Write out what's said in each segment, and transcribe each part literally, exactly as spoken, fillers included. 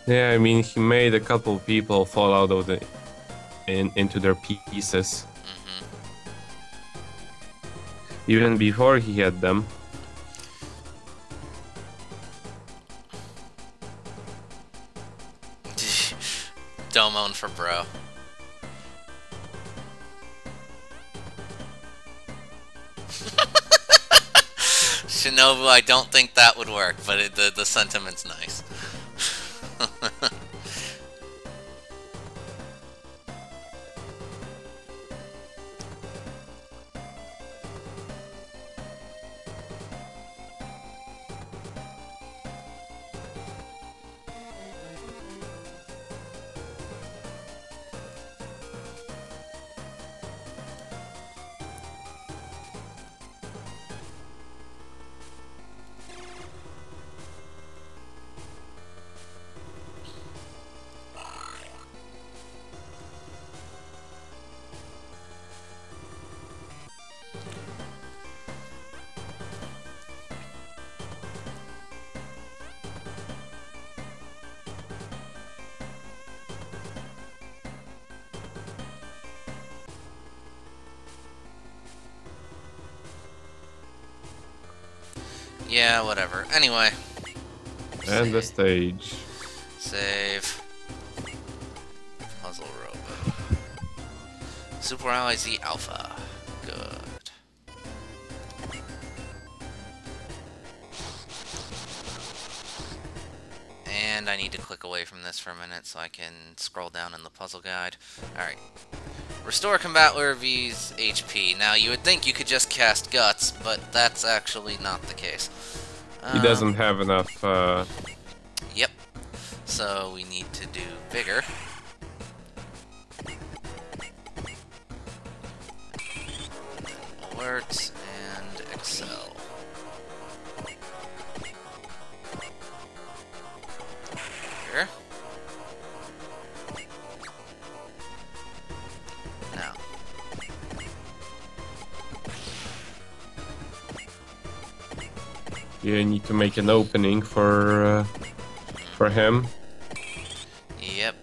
Yeah, I mean, he made a couple people fall out of the in into their pieces Mm-hmm. even before he had them. Don't moan for bro. Shinobu, I don't think that would work, but it, the, the sentiment's nice. Yeah, whatever. Anyway. And the Save. stage. Save. Puzzle Robo. Super Ally Z Alpha. Good. And I need to click away from this for a minute so I can scroll down in the puzzle guide. Alright. Restore Combattler V's H P. Now, you would think you could just cast Guts, but that's actually not the case. He Um, doesn't have enough. Uh... Yep. So we need to do Vigor. Alert and Excel. Vigor. Now. You need to make an opening for uh, for him. Yep.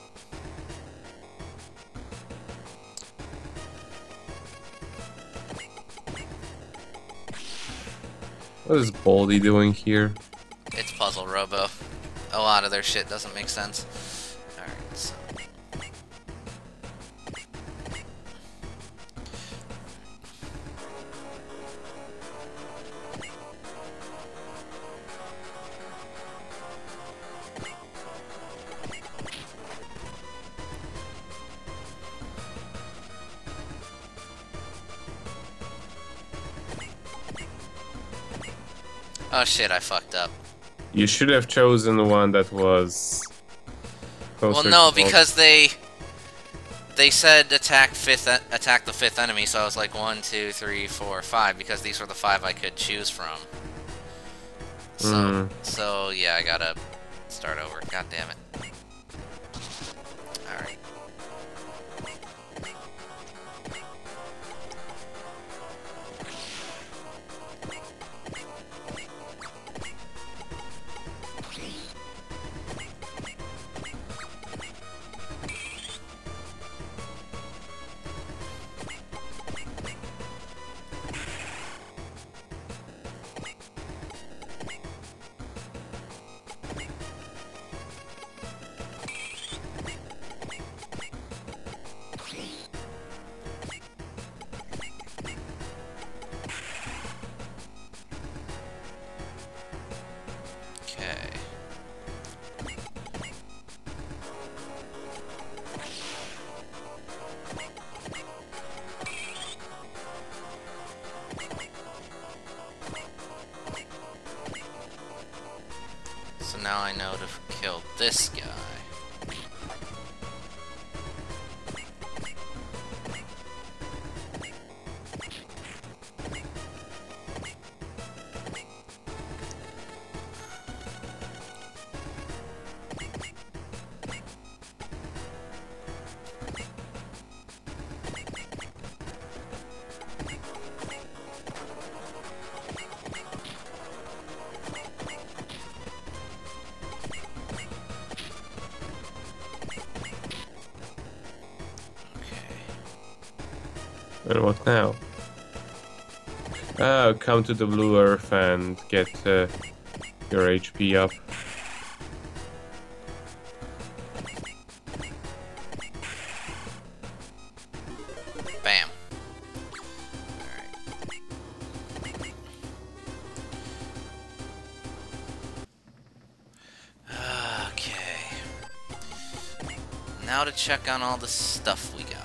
What is Baldy doing here? It's Puzzle Robo. A lot of their shit doesn't make sense. Alright, so. Oh shit, I fucked up. You should have chosen the one that was. Well, closer no, to because they they said attack fifth, e attack the fifth enemy. So I was like one, two, three, four, five, because these were the five I could choose from. So, Mm. so yeah, I gotta start over. God damn it. All right. Okay. So now I know to kill this guy. And what now? Oh, come to the blue earth and get uh, your H P up. Bam. Alright. Okay. Now to check on all the stuff we got.